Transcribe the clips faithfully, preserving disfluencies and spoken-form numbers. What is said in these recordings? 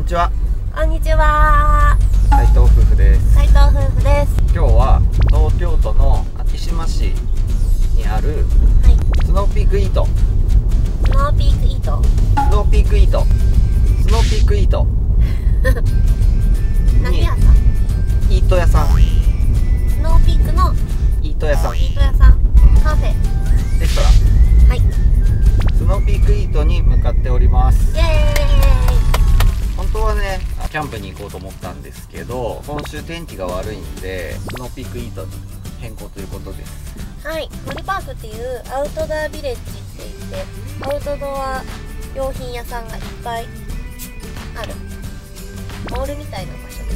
にちは。 こんにちは。 斉藤夫婦です。 斉藤夫婦です。 今日は東京都の昭島市にある、はい、スノーピークイート。 スノーピークイート。 スノーピークイート。スノーピークイート。 何屋さん？ イート屋さん。 スノーピークのイート屋さん。 イート屋さん。カフェ。 レストラン。 はい。 スノーピークイートに向かっております。 イエーイ。 本当はね、キャンプに行こうと思ったんですけど、今週天気が悪いんで、スノーピークイートに変更ということです。 はい、森パークっていうアウトドアビレッジって言って、アウトドア用品屋さんがいっぱいあるモールみたいな場所です。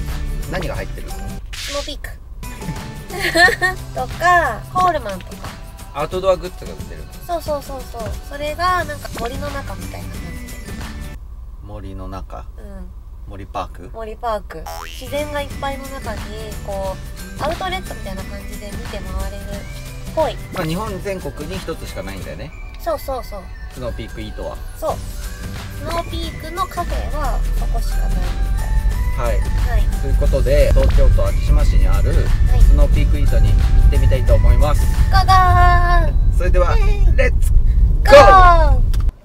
何が入ってるの？ スノーピークとかコールマンとかアウトドアグッズが売ってるの？ そうそうそうそう。それがなんか森の中みたいな感じで。 森の中、 うん、 森パーク。 森パーク、自然がいっぱいの中にこうアウトレットみたいな感じで見て回れるっぽい。 まあ、日本全国に一つしかないんだよね。 そうそうそう。 スノーピークイートは。 そう。スノーピークのカフェはそこしかないみたい。 はい。 はい。 ということで東京都昭島市にあるスノーピークイートに行ってみたいと思います。 ゴーゴー。 それでは、レッツゴゴー。 ー。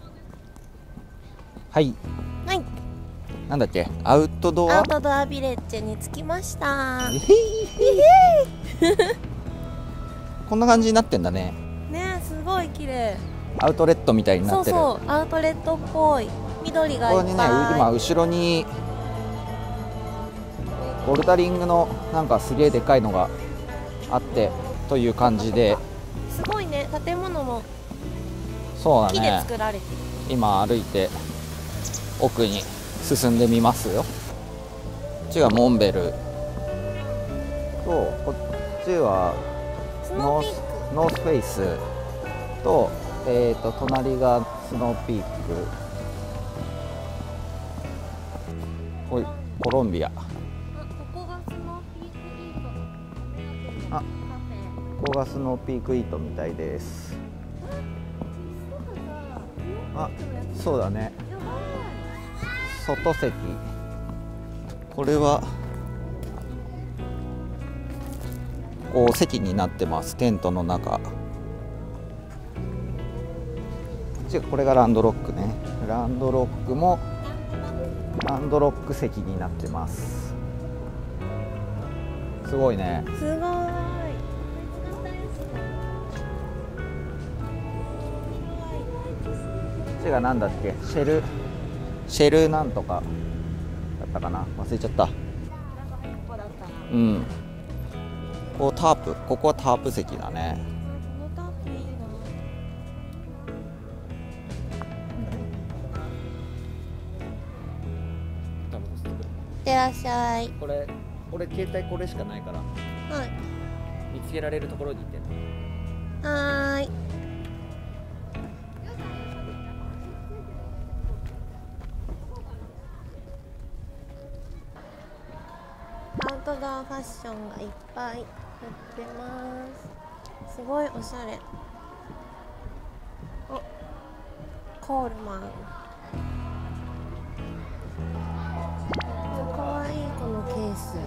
はい。 はい。 なんだっけ、アウトドア。 アウトドアビレッジに着きました。 こんな感じになってんだね。 ね、すごい綺麗。 アウトレットみたいになってる。 そうそう、アウトレットっぽい。緑がいっぱい。 ここにね、今後ろにボルダリングのなんかすげえでかいのがあってという感じで。 すごいね、建物もそうだね。 木で作られてる。 今歩いて奥に進んでみますよ。こっちがモンベルと、こっちはノース、ノースフェイスと、えーと隣がスノーピーク。おい、コロンビア。 あ、ここがスノーピークイートのカフェ。 ここがスノーピークイートみたいです。あ、そうだね。外席。これはこう席になってます。テントの中。これがランドロックね。ランドロックもランドロック席になってます。すごいね。 すごい。こっちがなんだっけ、シェルシェルなんとかだったかな、忘れちゃった。うん。こうタープ、ここはタープ席だね。 のタープいいな。いってらっしゃい。 これ、俺携帯これしかないから。 はい。 見つけられるところに行ってんの。 はーい。アウトドアファッションがいっぱい売ってます。すごいおしゃれ。お、コールマン。かわいいこのケース。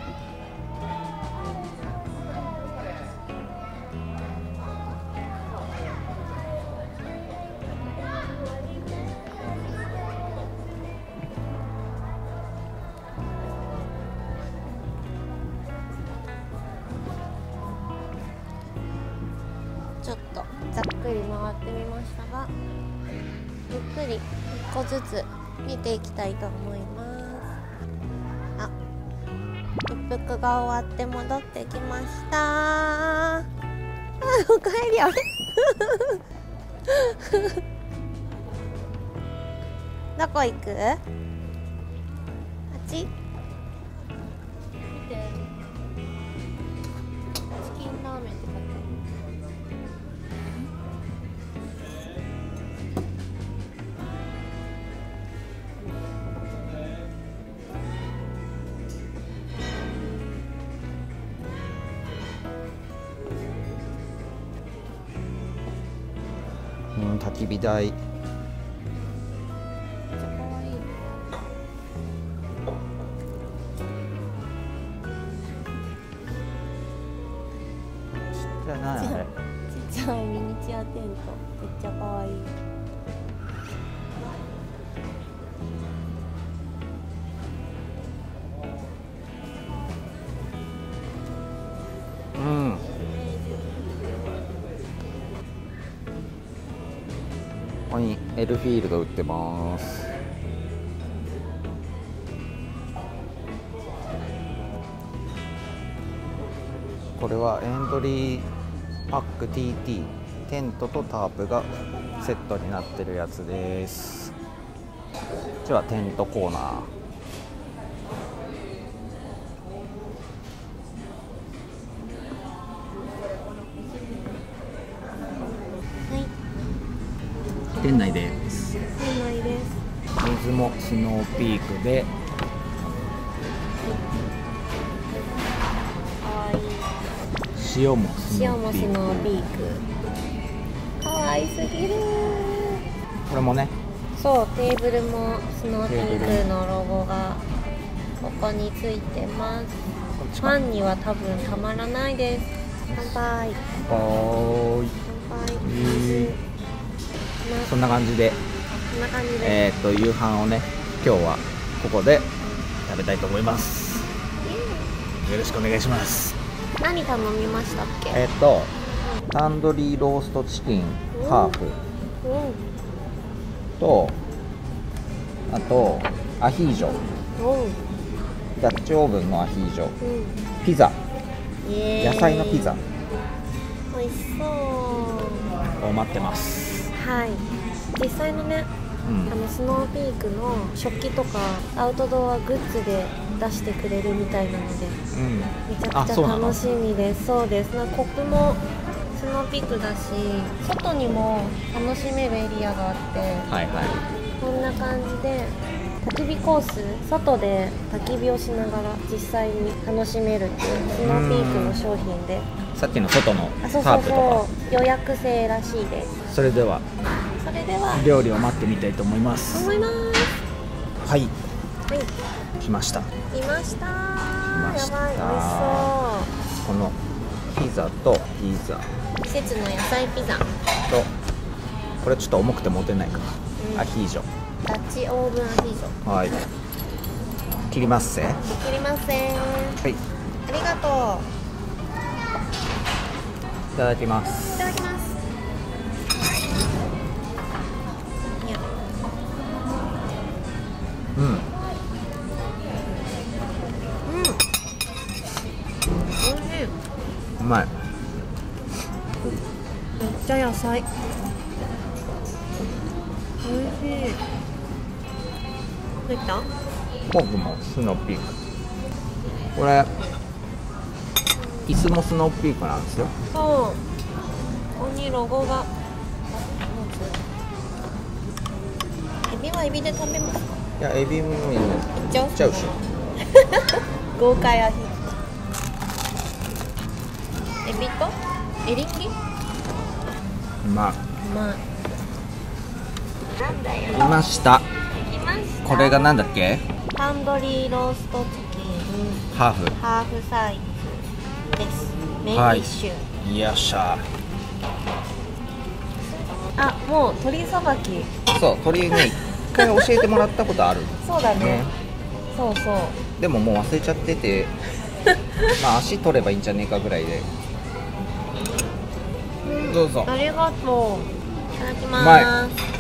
ちょっとざっくり回ってみましたが、ゆっくりいっこずつ見ていきたいと思います。あ、一服が終わって戻ってきました。あ、おかえり。あれどこ行く？あっち？見て、チキンラーメンって書いてある。 うん、焚き火台。 めっちゃ可愛い。 テントめっちゃ可愛い。 うん。ここにエルフィールド売ってます。これはエントリーパック ティーティー テントとタープがセットになってるやつです。こっちはテントコーナー。店内です。 店内です。 水もスノーピークで、 可愛い。 塩もス塩もスノーピーク。 ノーピーク。可愛すぎる。 これもね、 そう、テーブルもスノーピークのロゴがここについてます。ファンには多分たまらないです。乾杯。 乾杯。 乾杯。 えーそんな感じで、 こんな感じで、 えー、っと夕飯をね、今日はここで食べたいと思います。よろしくお願いします。 何頼みましたっけ？ えー、っとタンドリーローストチキンハーフうんと、あとアヒージョ、 うんダッチオーブンのアヒージョ、 うんピザ、 イエーイ野菜のピザ美味しそうを待ってます。 はい、実際のね、 うん、 あのスノーピークの食器とかアウトドアグッズで出してくれるみたいなので、 うん、 めちゃくちゃ楽しみです。そうです。なんかコップもスノーピークだし、外にも楽しめるエリアがあって、 はいはい、 こんな感じで焚き火コース、外で焚き火をしながら実際に楽しめるっていうスノーピークの商品で、 さっきの外のあ、そうタープとそうそか。 う、予約制らしいです。 それではそれでは料理を待ってみたいと思います。 思います。 はい、 はい、 来ました。 いました。 ました。 やばい、美味しこのピザとピザそう。季節の野菜ピザと、 これちょっと重くて持てないから、 うん、 アヒージョ、 ダッチオーブンアヒージョ、 はい、切りますぜ。 切りますね。 はい、いありがとう。 ただきます。 いただきます。いや、 うん、 うん、おいしい。 うまい。 めっちゃ野菜。おいしい。できた？ フォークもスノーピーク。これ椅子もスノーピークなんですよ。 そう。ここにロゴが。エビはエビで食べますか？ いや、エビもいっいっちゃう？ ちゃうし。 豪快アヒージョ。エビとエリンギ？ うまい。 まあ。なんだよ。 いました。 来ました。 これがなんだっけ？ タンドリーローストチキンハーフ。 ハーフサイズです。メインディッシュ。 よっしゃ。 あ、もう鳥さばき。 そう、鳥ね、一回教えてもらったことある。 そうだね。 ね、 そうそう。 でももう忘れちゃってて、まあ足取ればいいんじゃねえかぐらいで。 うん、 どうぞ。 ありがとう。いただきます。 うまい。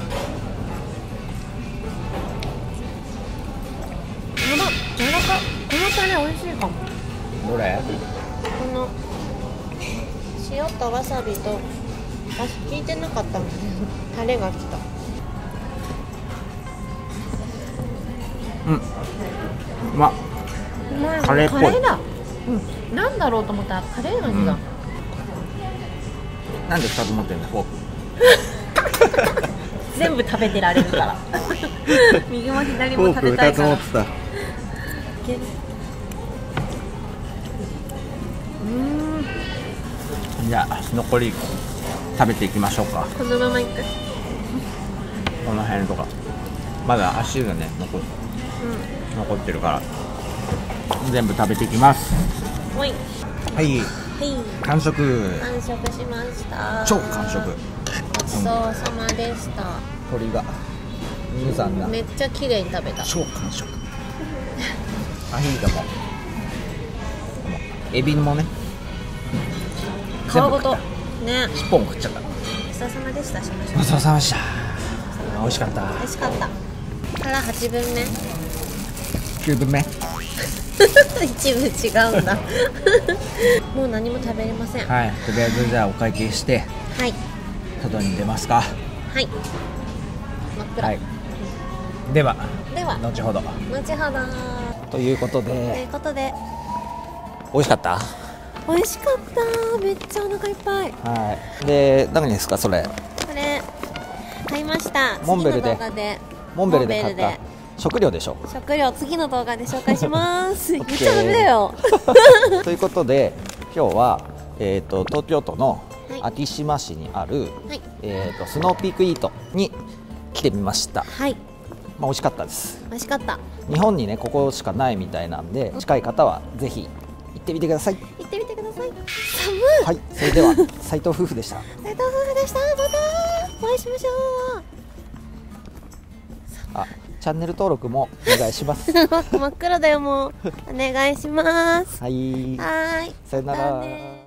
やば、柔らか。このタレ美味しいかも。 どれ？ この塩とわさびと私聞いてなかったのでタレが来た。 うん。うまっ。 うまい。 カレーっぽい。 カレーだ。うん。なんだろうと思ったらカレーの味だ。 なんでふたつ持ってんの？フォーク。 全部食べてられるから右も左も食べたいから。 フォークふたつ持ってた。 うん。 じゃあ残り食べていきましょうか。 このままいく。 この辺とかまだ足がね残っ、 うん、 残ってるから全部食べていきます。 はい。 はい。 はい。 完食。 完食しました。 超完食。 そうさまでした。 鳥が無残なめっちゃ綺麗に食べた。 超完食。アヒージョもエビもね皮ごとね。 尻尾も食っちゃった。 ごちそうさまでした。しましょう。 ごちそうさまでした。美味しかった。 美味しかった。からはちぶんめきゅうぶんめ一部違うんだもう何も食べれません。 はい、とりあえずじゃあお会計してはい外に出ますか。 はい真っ暗、 はい、ではでは後ほど後ほどということといでうことで美味しかった。 美味しかった。めっちゃお腹いっぱい。 はいで何ですかそれ。 これ買いました。 モンベルで次の動画でモンベルで買っモンベルでた食料でしょ。 食料次の動画で紹介します言っ OK ちゃダメだよということで今日は、えー、と東京都のはい昭島市にある、 はいえー、とスノーピークイートに来てみました。 はいまあ、美味しかったです。 美味しかった。 日本にねここしかないみたいなんで近い方はぜひ行ってみてください。 行ってみてください。寒い。 はい、それでは斉藤夫婦でした。 斉藤夫婦でした。またお会いしましょう。 あ、チャンネル登録もお願いします。 真っ暗だよもう。お願いします。 はい、 はーい。 さよなまたら。 ね。